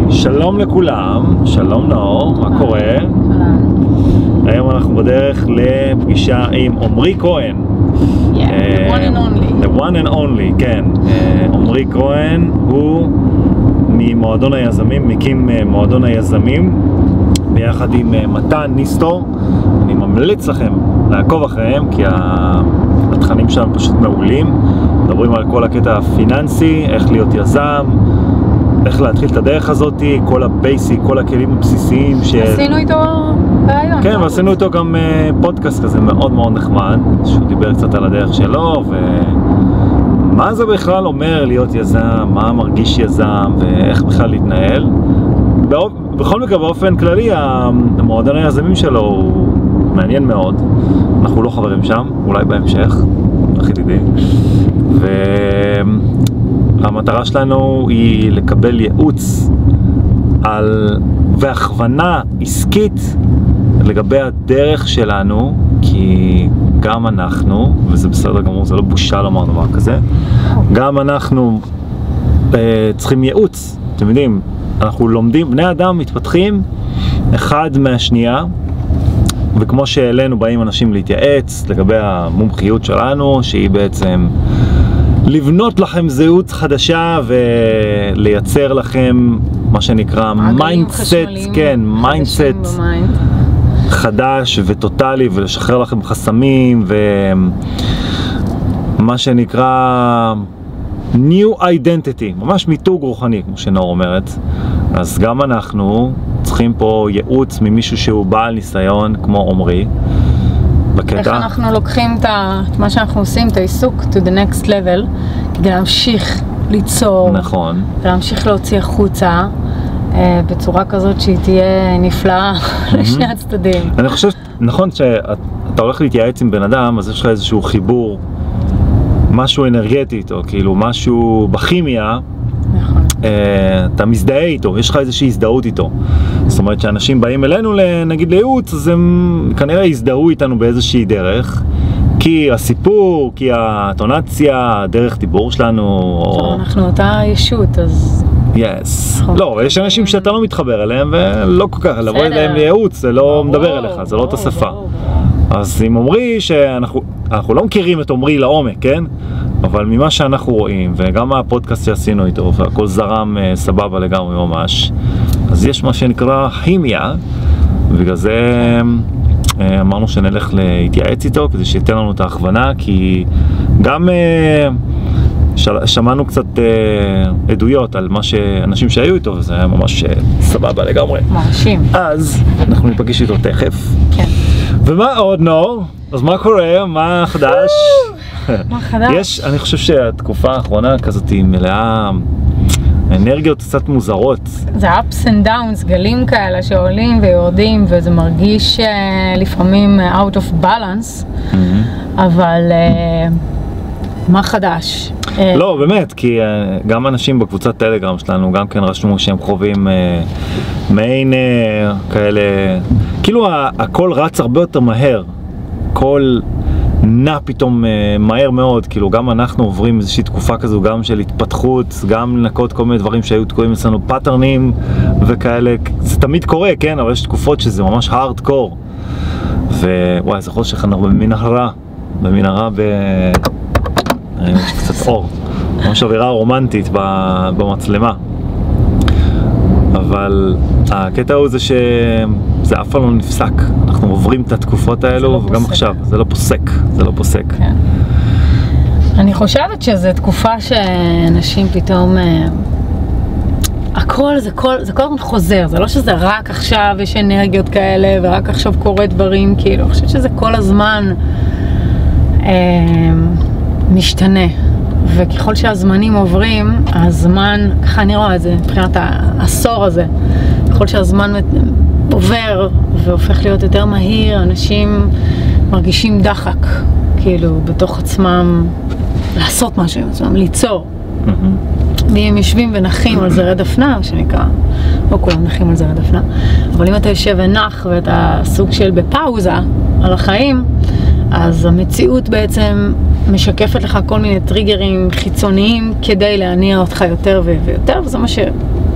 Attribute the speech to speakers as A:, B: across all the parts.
A: שלום לכולם, שלום נאור, מה קורה? היום אנחנו בדרך לפגישה עם עומרי כהן.
B: The one and only.
A: The one and only, כן. עומרי כהן הוא ממועדון היזמים, מקים מועדון היזמים, ביחד עם מתן ניסטור. אני ממליץ לכם לעקוב אחריהם, כי התכנים שלהם פשוט מעולים. מדברים על כל הקטע הפיננסי, איך להיות יזם, איך להתחיל את הדרך הזאת, כל הבייסיק, כל הכלים הבסיסיים
B: עשינו איתו רעיון.
A: כן, ועשינו איתו גם פודקאסט כזה מאוד מאוד נחמד, שהוא דיבר קצת על הדרך שלו, ומה זה בכלל אומר להיות יזם, מה מרגיש יזם, ואיך בכלל להתנהל. בכל מקרה, באופן כללי, המועדון היזמים שלו הוא מעניין מאוד. אנחנו לא חברים שם, אולי בהמשך, הכי תדעי. המטרה שלנו היא לקבל ייעוץ והכוונה עסקית לגבי הדרך שלנו, כי גם אנחנו, וזה בסדר גמור, זה לא בושה לומר דבר כזה, גם אנחנו צריכים ייעוץ. אתם יודעים, אנחנו לומדים, בני אדם מתפתחים אחד מהשנייה, וכמו שאלינו באים אנשים להתייעץ לגבי המומחיות שלנו, שהיא בעצם לבנות לכם זהות חדשה ולייצר לכם מה שנקרא מיינדסט, כן, מיינדסט חדש וטוטלי, ולשחרר לכם חסמים ומה שנקרא new identity, ממש מיתוג רוחני, כמו שנאור אומרת. אז גם אנחנו צריכים פה ייעוץ ממישהו שהוא בעל ניסיון כמו עומרי בקטע.
B: איך אנחנו לוקחים את מה שאנחנו עושים, את העיסוק to the next level, כדי להמשיך ליצור,
A: נכון,
B: להמשיך להוציא החוצה בצורה כזאת שהיא תהיה נפלאה לשני הצדדים.
A: אני חושב, נכון, שאתה הולך להתייעץ עם בן אדם, אז יש לך איזשהו חיבור, משהו אנרגטי איתו, כאילו משהו בכימיה,
B: נכון.
A: אתה מזדהה איתו, יש לך איזושהי הזדהות איתו. זאת אומרת שאנשים באים אלינו נגיד לייעוץ, אז הם כנראה יזדהו איתנו באיזושהי דרך, כי הסיפור, כי הטונציה, דרך דיבור שלנו,
B: אנחנו אותה ישות, אז
A: yes. לא, יש אנשים שאתה לא מתחבר אליהם, ולא כל כך, לבוא אליהם לייעוץ, זה לא מדבר אליך, זה לא את השפה. אז עם עומרי, שאנחנו לא מכירים את עומרי לעומק, כן? אבל ממה שאנחנו רואים, וגם הפודקאסט שעשינו איתו, והכל זרם סבבה לגמרי ממש, אז יש מה שנקרא כימיה, ובגלל זה אמרנו שנלך להתייעץ איתו, כדי שייתן לנו את ההכוונה, כי גם שמענו קצת עדויות על מה שאנשים שהיו איתו, וזה היה ממש סבבה לגמרי.
B: מרשים.
A: אז אנחנו ניפגש איתו תכף.
B: כן.
A: ומה עוד, נור? אז מה קורה? מה חדש?
B: מה חדש?
A: אני חושב שהתקופה האחרונה כזאת היא מלאה אנרגיות קצת מוזרות.
B: זה ups and downs, גלים כאלה שעולים ויורדים, וזה מרגיש לפעמים out of balance, אבל מה חדש?
A: לא, באמת, כי גם אנשים בקבוצת טלגרם שלנו גם כן רשמו שהם חווים מעין כאלה, כאילו הכל רץ הרבה יותר מהר, הכל נע פתאום מהר מאוד, כאילו גם אנחנו עוברים איזושהי תקופה כזו, גם של התפתחות, גם לנקות כל מיני דברים שהיו תקועים אצלנו, פאטרנים וכאלה, זה תמיד קורה, כן, אבל יש תקופות שזה ממש הארדקור, ווואי, זה חושך, אנחנו במנהרה יש קצת אור, ממש אווירה רומנטית במצלמה, אבל הקטע הוא זה שזה אף פעם לא נפסק, אנחנו עוברים את התקופות האלו, וגם עכשיו, זה לא פוסק.
B: כן. אני חושבת שזו תקופה שאנשים פתאום, הכל זה כל הזמן חוזר, זה לא שזה רק עכשיו יש אנרגיות כאלה, ורק עכשיו קורה דברים, כאילו, אני חושבת שזה כל הזמן משתנה, וככל שהזמנים עוברים, הזמן, ככה אני רואה את זה, מבחינת העשור הזה, ככל שהזמן עובר והופך להיות יותר מהיר, אנשים מרגישים דחק, כאילו, בתוך עצמם, לעשות משהו עם עצמם, ליצור. ואם יושבים ונחים על זרי דפנה, מה שנקרא, לא כולם נחים על זרי דפנה, אבל אם אתה יושב ונח ואתה סוג של בפאוזה על החיים, אז המציאות בעצם משקפת לך כל מיני טריגרים חיצוניים כדי להניע אותך יותר ויותר, וזה מה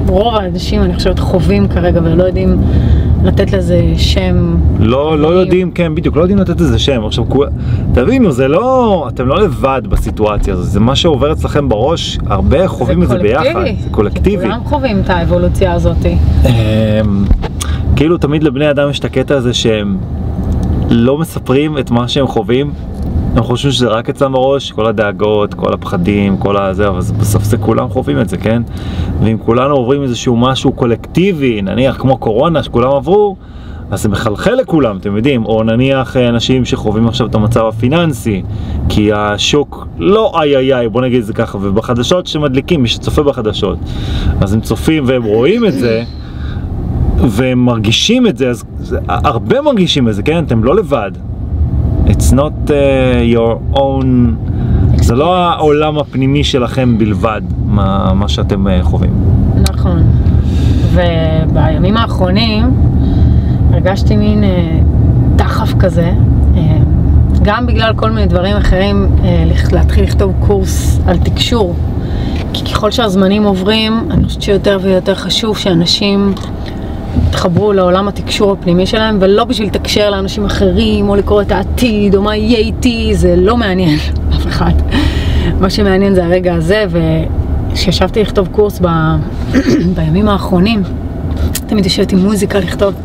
B: רוב האנשים, אני חושבת, חווים כרגע ולא יודעים לתת לזה שם.
A: לא יודעים, כן, בדיוק, לא יודעים לתת לזה שם. עכשיו, תבינו, זה לא, אתם לא לבד בסיטואציה הזו, זה מה שעובר אצלכם בראש, הרבה חווים את זה ביחד. זה קולקטיבי.
B: כולם חווים את האבולוציה הזאת.
A: כאילו, תמיד לבני אדם יש את הקטע הזה שהם לא מספרים את מה שהם חווים. הם חושבים שזה רק אצלם בראש, כל הדאגות, כל הפחדים, כל הזה, אבל בסוף זה כולם חווים את זה, כן? ואם כולנו עוברים איזשהו משהו קולקטיבי, נניח כמו קורונה שכולם עברו, אז זה מחלחל לכולם, אתם יודעים, או נניח אנשים שחווים עכשיו את המצב הפיננסי, כי השוק לא איי, בוא נגיד את זה ככה, ובחדשות שמדליקים, מי שצופה בחדשות, אז הם צופים והם רואים את זה, והם מרגישים את זה, אז הרבה מרגישים את זה, כן? אתם לא לבד. It's not your own, זה לא העולם הפנימי שלכם בלבד, מה שאתם חווים.
B: נכון. ובימים האחרונים הרגשתי מין דחף כזה, גם בגלל כל מיני דברים אחרים, להתחיל לכתוב קורס על תקשור. כי ככל שהזמנים עוברים, אני חושבת שיותר ויותר חשוב שאנשים התחברו לעולם התקשור הפנימי שלהם, ולא בשביל לתקשר לאנשים אחרים, או לקרוא את העתיד, או מה יהיה איתי, זה לא מעניין אף אחד. מה שמעניין זה הרגע הזה, וכשישבתי לכתוב קורס בימים האחרונים, תמיד ישבתי מוזיקה לכתוב,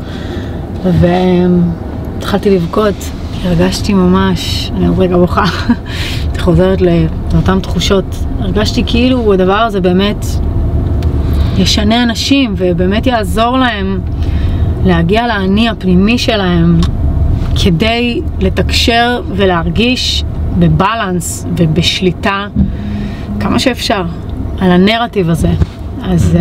B: והתחלתי לבכות, כי הרגשתי ממש, אני עוד רגע בוכה, חוזרת לאותן תחושות, הרגשתי כאילו הדבר הזה באמת ישנה אנשים ובאמת יעזור להם להגיע לעני הפנימי שלהם כדי לתקשר ולהרגיש בבלנס ובשליטה כמה שאפשר על הנרטיב הזה. אז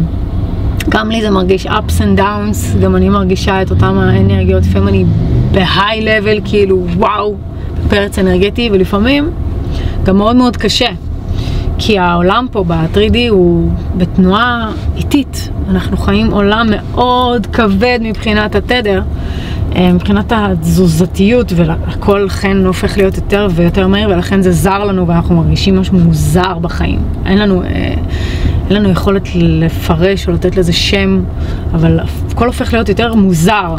B: גם לי זה מרגיש ups and downs, גם אני מרגישה את אותם האנרגיות, לפעמים אני בהיי לבל כאילו וואו, פרץ אנרגטי, ולפעמים גם מאוד מאוד קשה. כי העולם פה ב-3D הוא בתנועה איטית. אנחנו חיים עולם מאוד כבד מבחינת התדר, מבחינת התזוזתיות, והכל כן הופך להיות יותר ויותר מהיר, ולכן זה זר לנו ואנחנו מרגישים משהו מוזר בחיים. אין לנו יכולת לפרש או לתת לזה שם, אבל הכל הופך להיות יותר מוזר.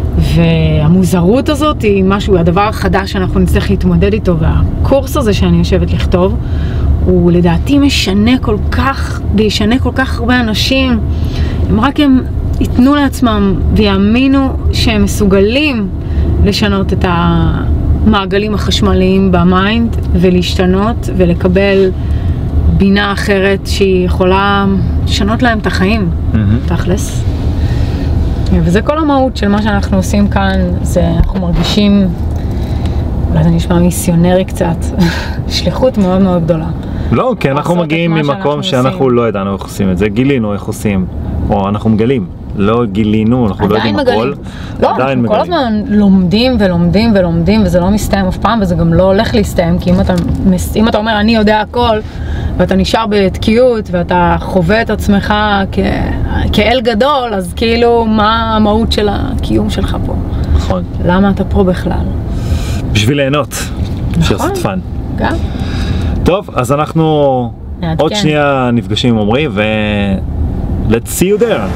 B: והמוזרות הזאת היא משהו, הדבר החדש שאנחנו נצטרך להתמודד איתו, והקורס הזה שאני יושבת לכתוב, הוא לדעתי משנה כל כך, וישנה כל כך הרבה אנשים, אם רק הם ייתנו לעצמם ויאמינו שהם מסוגלים לשנות את המעגלים החשמליים במיינד, ולהשתנות ולקבל בינה אחרת שהיא יכולה לשנות להם את החיים, תכלס. וזה כל המהות של מה שאנחנו עושים כאן, זה אנחנו מרגישים, אולי זה נשמע מיסיונרי קצת, שליחות מאוד מאוד גדולה.
A: לא, כי אנחנו מגיעים ממקום שאנחנו לא ידענו איך עושים את זה, גילינו איך עושים, או אנחנו מגלים, לא גילינו, אנחנו לא יודעים הכל.
B: לא, אנחנו כל הזמן לומדים ולומדים ולומדים, וזה לא מסתיים אף פעם, וזה גם לא הולך להסתיים, כי אם אתה אומר אני יודע הכל, ואתה נשאר בתקיעות, ואתה חווה את עצמך כאל גדול, אז כאילו מה המהות של הקיום שלך פה?
A: נכון.
B: למה אתה פה בכלל?
A: בשביל ליהנות, בשביל לעשות פן.
B: גם.
A: טוב, אז אנחנו עוד שנייה נפגשים עם עומרי, ו... Let's see you there.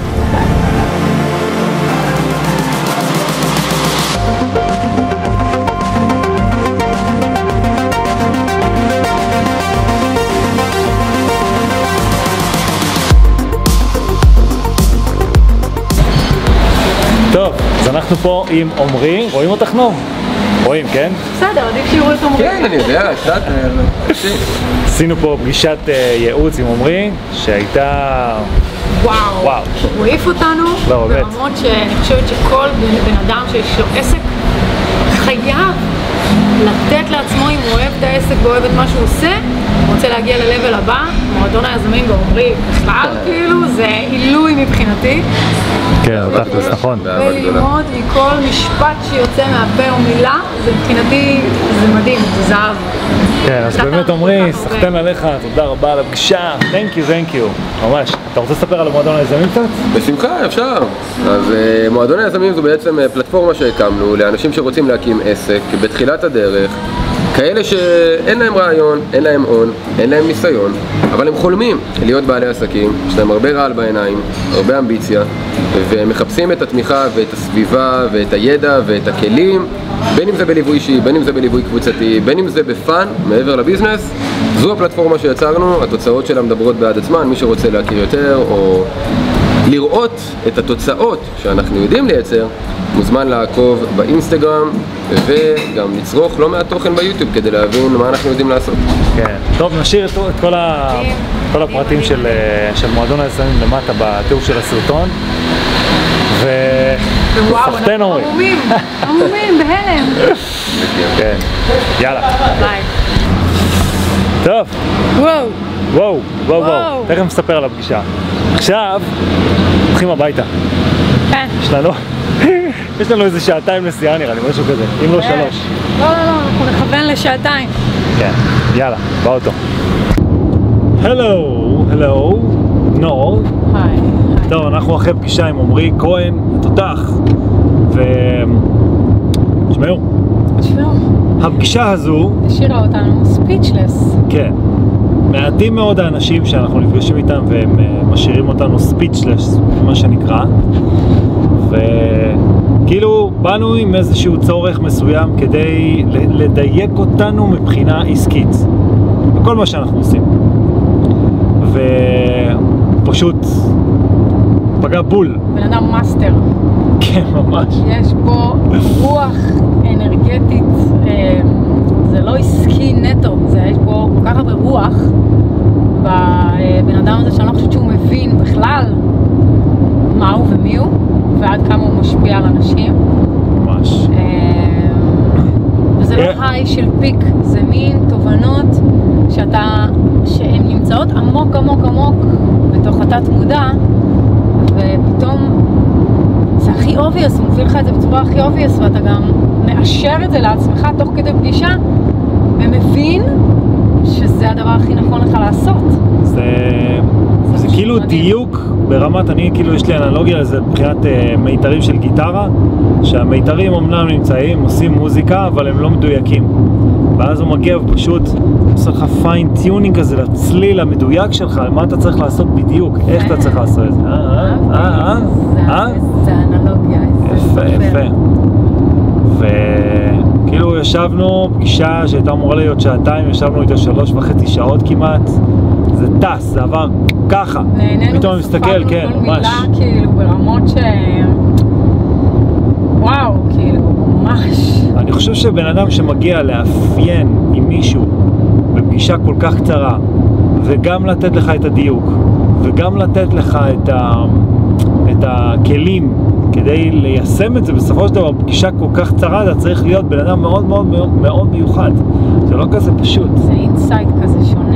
A: טוב, אז אנחנו פה עם עומרי, רואים אותך נור? רואים, כן?
B: בסדר, עדיף שיראו את עומרי.
C: כן, אני יודע, קצת.
A: עשינו פה פגישת ייעוץ עם עומרי, שהייתה...
B: וואו. הוא העיף אותנו ברמות שאני חושבת שכל בן אדם שיש לו עסק חייב לתת לעצמו, אם הוא אוהב את העסק ואוהב את מה שהוא עושה, הוא רוצה להגיע ללבל הבא, מועדון היזמים ועומרי בכלל, כאילו זה עילוי מבחינתי.
A: כן, תכלס, נכון.
B: וללמוד מכל משפט שיוצא מהפה או מילה, זה מבחינתי, זה מדהים, זה זהב.
A: כן, אז באמת עומרי, סחתן עליך, תודה רבה על הפגישה, thank you, ממש. אתה רוצה לספר על מועדון היזמים קצת?
C: בשמחה, אפשר. אז מועדון היזמים זו בעצם פלטפורמה שהקמנו לאנשים שרוצים להקים עסק בתחילת הדרך, כאלה שאין להם רעיון, אין להם הון, אין להם ניסיון, אבל הם חולמים להיות בעלי עסקים, יש להם הרבה רעל בעיניים, הרבה אמביציה, והם מחפשים את התמיכה ואת הסביבה ואת הידע ואת הכלים, בין אם זה בליווי אישי, בין אם זה בליווי קבוצתי, בין אם זה בפן, מעבר לביזנס. זו הפלטפורמה שיצרנו, התוצאות שלה מדברות בעד עצמן, מי שרוצה להכיר יותר או לראות את התוצאות שאנחנו יודעים לייצר, מוזמן לעקוב באינסטגרם וגם לצרוך לא מעט תוכן ביוטיוב כדי להבין מה אנחנו יודעים לעשות.
A: כן, טוב, נשאיר את כל הפרטים של מועדון היזמים למטה בתיאור של הסרטון.
B: וואו, אנחנו עמומים, בהלם.
A: כן, יאללה.
B: ביי.
A: טוב.
B: וואו.
A: וואו. תכף נספר על הפגישה. עכשיו, הולכים הביתה.
B: כן.
A: יש לנו איזה שעתיים נסיעה נראה לי, משהו כזה, אם לא 3.
B: לא, אנחנו נכוון לשעתיים.
A: כן, יאללה, באוטו. הלו, נור.
B: היי.
A: טוב, אנחנו אחרי פגישה עם עמרי כהן, תותח. תשמעו, הפגישה הזו
B: השאירה אותנו ספיצ'לס.
A: כן, מעטים מאוד האנשים שאנחנו נפגשים איתם והם משאירים אותנו ספיצ'לס, מה שנקרא. וכאילו באנו עם איזשהו צורך מסוים כדי לדייק אותנו מבחינה עסקית בכל מה שאנחנו עושים, ופשוט פגע בול.
B: בן אדם מאסטר.
A: כן, ממש.
B: יש בו רוח אנרגטית, זה לא עסקי נטו, יש בו כל כך הרבה רוח בבן אדם הזה שאני לא חושבת שהוא מבין בכלל מה הוא ומי הוא ועד כמה הוא משפיע על אנשים.
A: ממש.
B: וזה לא היי של פיק, זה מין תובנות שהן נמצאות עמוק בתוך התת מודע, ופתאום זה הכי obvious, הוא מוביל לך את זה בצורה הכי obvious, ואתה גם מאשר את זה לעצמך תוך כדי פגישה ומבין שזה הדבר הכי נכון לך לעשות.
A: זה כאילו דיוק ברמת, אני כאילו יש לי אנלוגיה לזה מבחינת מיתרים של גיטרה, שהמיתרים אמנם נמצאים, עושים מוזיקה, אבל הם לא מדויקים. ואז הוא מגיע ופשוט עושה לך פיין טיונינג כזה לצליל המדויק שלך, מה אתה צריך לעשות בדיוק, איך אתה צריך לעשות את זה.
B: זה אנלוגיה.
A: יפה. וכאילו ישבנו, פגישה שהייתה אמורה להיות שעתיים, ישבנו איתו 3.5 שעות כמעט. זה טס, זה עבר ככה. פתאום מסתכל, כן, ממש.
B: מילה כאילו ברמות וואו, כאילו, ממש.
A: אני חושב שבן אדם שמגיע לאפיין עם מישהו בפגישה כל כך קצרה, וגם לתת לך את הדיוק, וגם לתת לך את הכלים כדי ליישם את זה, בסופו של דבר פגישה כל כך קצרה, אתה צריך להיות בן אדם מאוד מאוד מאוד מיוחד. זה לא כזה פשוט. זה
B: אינסייט כזה שונה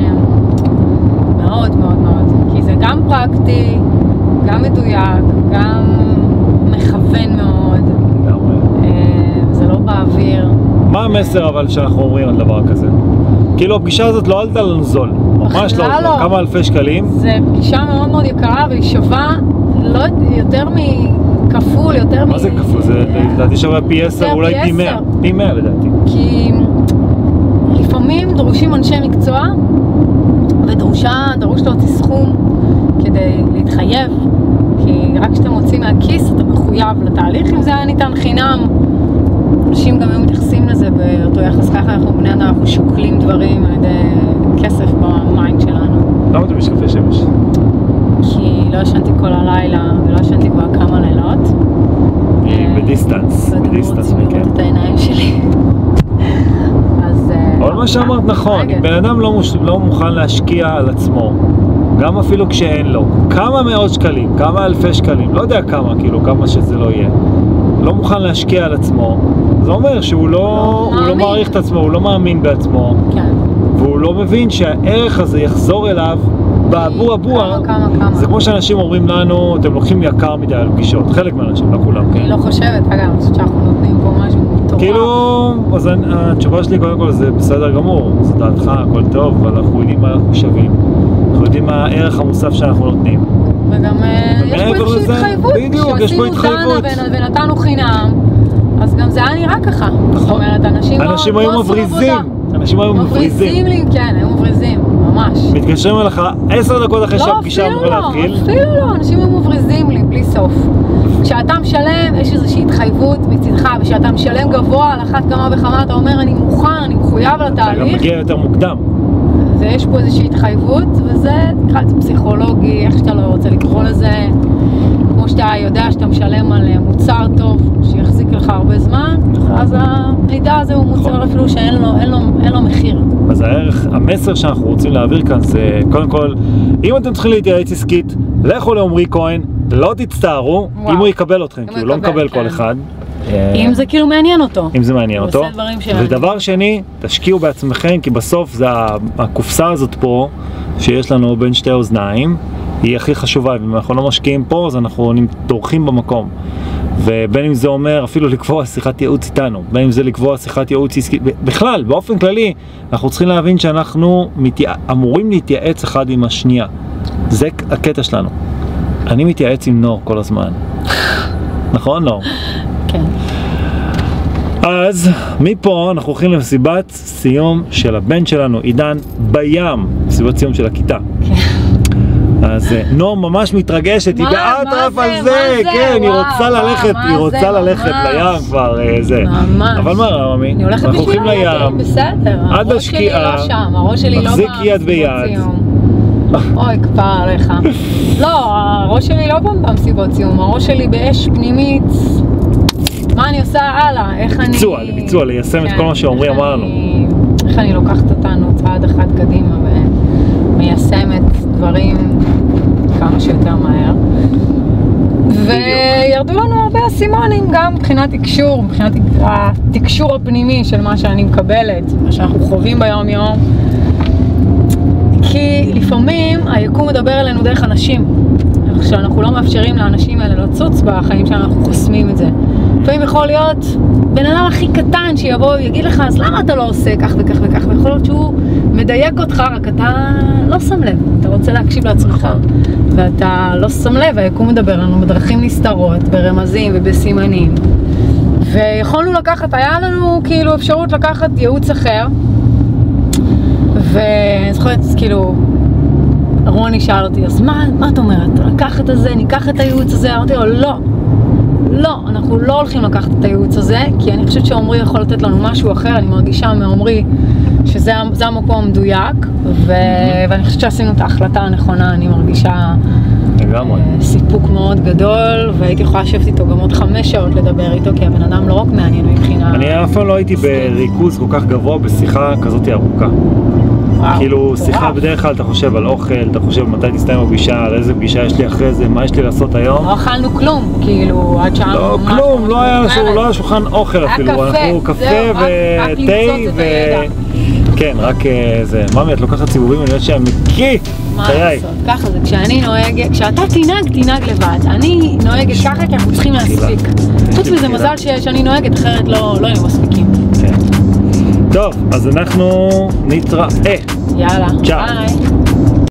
B: מאוד, כי זה גם פרקטי, גם מדויק, גם מכוון מאוד. זה לא באוויר.
A: מה המסר אבל שאנחנו אומרים על דבר כזה? כאילו הפגישה הזאת לא עלתה לנו זול, ממש לא זול, כמה אלפי שקלים.
B: זה פגישה מאוד מאוד יקרה והיא שווה לא יותר מכפול, יותר
A: מה זה כפול? זה לדעתי שווה פי 10, אולי פי 100. פי 100 לדעתי.
B: כי לפעמים דרושים אנשי מקצוע ודרוש להוציא סכום כדי להתחייב, כי רק כשאתה מוציא מהכיס אתה מחויב לתהליך. אם זה היה ניתן חינם, אנשים גם היו מתייחסים לזה באותו יחס. ככה אנחנו בני אדם, אנחנו שוקלים דברים על ידי כסף במיינד שלנו.
A: למה אתה משקפי שמש?
B: כי לא ישנתי כל הלילה ולא ישנתי כבר כמה לילות.
A: בדיסטנס,
B: ואתם רוצים לראות את העיניים שלי.
A: אבל מה שאמרת נכון, בן אדם לא מוכן להשקיע על עצמו, גם אפילו כשאין לו כמה מאות שקלים, כמה אלפי שקלים, לא יודע כמה, כאילו כמה שזה לא יהיה, לא מוכן להשקיע על עצמו. זה אומר שהוא לא מעריך את עצמו, הוא לא מאמין בעצמו, והוא לא מבין שהערך הזה יחזור אליו באבו אבוה. זה כמו שאנשים אומרים לנו, אתם לוקחים יקר מדי על פגישות, חלק מהאנשים, לא כולם.
B: אני לא חושבת, אגב, אני חושבת שאנחנו נותנים פה משהו מטורף.
A: כאילו, אז התשובה שלי קודם כל זה בסדר גמור, זה דעתך, הכל טוב, אבל אנחנו יודעים מה אנחנו שווים, אנחנו יודעים מה הערך המוסף שאנחנו נותנים.
B: וגם יש פה איזושהי התחייבות,
A: בדיוק, יש פה התחייבות.
B: ונתנו חינם, אז וגם זה היה נראה ככה. זאת אומרת, אנשים
A: היו מבריזים. אנשים היו מבריזים.
B: לי, כן, היו מבריזים, ממש.
A: מתקשרים אליך 10 דקות אחרי שהפגישה אמורה להתחיל.
B: אפילו לא, אנשים היו מבריזים לי, בלי סוף. כשאתה משלם, יש איזושהי התחייבות מצדך, וכשאתה משלם גבוה, על אחת כמה וכמה, אתה אומר, אני מוכן, אני מחויב לתהליך.
A: אתה גם מגיע יותר מוקדם.
B: ויש פה איזושהי התחייבות, וזה פסיכולוגי, איך שאתה לא רוצה לקרוא לזה. כמו שאתה יודע שאתה משלם על מוצר טוב, שיחזיק לך הרבה זמן, אז המידע הזה הוא מוצר אפילו שאין לו מחיר.
A: אז המסר שאנחנו רוצים להעביר כאן זה, קודם כל, אם אתם צריכים להתייעץ עסקית, לכו לעומרי כהן, לא תצטערו, אם הוא יקבל אתכם, כי הוא לא מקבל כל אחד.
B: אם זה כאילו מעניין אותו.
A: אם זה מעניין אותו. ודבר שני, תשקיעו בעצמכם, כי בסוף זה הקופסה הזאת פה, שיש לנו בין שתי אוזניים, היא הכי חשובה, ואם אנחנו לא משקיעים פה, אז אנחנו דורכים במקום. ובין אם זה אומר אפילו לקבוע שיחת ייעוץ איתנו, בין אם זה לקבוע שיחת ייעוץ עסקית, בכלל, באופן כללי, אנחנו צריכים להבין שאנחנו אמורים להתייעץ אחד עם השנייה. זה הקטע שלנו. אני מתייעץ עם נור כל הזמן. נכון, נור?
B: כן.
A: אז מפה אנחנו הולכים למסיבת סיום של הבן שלנו, עידן, בים, מסיבת סיום של הכיתה.
B: כן.
A: אז נור ממש מתרגשת, היא באטרף על זה, כן, היא רוצה ללכת לים כבר, זה.
B: ממש.
A: אבל מה רמי?
B: אנחנו הולכים לים, בסדר,
A: עד השקיעה,
B: הראש שלי לא שם,
A: מחזיק יד ביד.
B: אוי, כפר עליך. לא, הראש שלי לא במסיבות סיום, הראש שלי באש פנימית. מה אני עושה הלאה? איך אני...
A: ביצוע, ליישם את כל מה שעומרי אמר לנו.
B: איך אני לוקחת אותנו צעד אחד קדימה ומיישמת דברים כמה שיותר מהר. וירדו לנו הרבה אסימונים גם מבחינת תקשור, מבחינת התקשור הפנימי של מה שאני מקבלת, מה שאנחנו חווים ביום יום. כי לפעמים היקום מדבר אלינו דרך אנשים, שאנחנו לא מאפשרים לאנשים האלה לצוץ בחיים שאנחנו חוסמים את זה. לפעמים יכול להיות בן אדם הכי קטן שיבוא ויגיד לך, אז למה אתה לא עושה כך וכך וכך, ויכול להיות שהוא מדייק אותך, רק אתה לא שם לב, אתה רוצה להקשיב לעצמך, ואתה לא שם לב, היקום מדבר לנו בדרכים נסתרות, ברמזים ובסימנים, ויכולנו לקחת, היה לנו כאילו אפשרות לקחת ייעוץ אחר, ואני זוכרת, כאילו, רוני שאל אותי, אז מה את אומרת? לקחת את זה, ניקח את הייעוץ הזה? אמרתי לו, לא, אנחנו לא הולכים לקחת את הייעוץ הזה, כי אני חושבת שעומרי יכול לתת לנו משהו אחר, אני מרגישה מעומרי שזה המקום המדויק, ואני חושבת שעשינו את ההחלטה הנכונה, אני מרגישה סיפוק מאוד גדול, והייתי יכולה לשבת איתו גם עוד 5 שעות לדבר איתו, כי הבן אדם לא רק מעניין מבחינה...
A: אני אף פעם לא הייתי בריכוז כל כך גבוה בשיחה כזאת ארוכה. כאילו שיחה בדרך כלל אתה חושב על אוכל, אתה חושב מתי תסתיים הפגישה, על איזה פגישה יש לי אחרי זה, מה יש לי לעשות היום.
B: לא אכלנו כלום, כאילו עד שעה...
A: לא, כלום, לא היה שולחן אוכל אפילו, אנחנו קפה ותה ו... כן, רק זה, ממי את לוקחת סיבובים, אני יודעת שהם מקיא, חיי.
B: ככה זה, כשאני נוהגת, כשאתה תנהג לבד, אני נוהגת ככה כי אנחנו צריכים להספיק. חוץ מזה מזל שאני נוהגת, אחרת לא היינו מספיקים.
A: טוב, אז אנחנו נתראה.
B: יאללה,
A: צ'או.
B: ביי.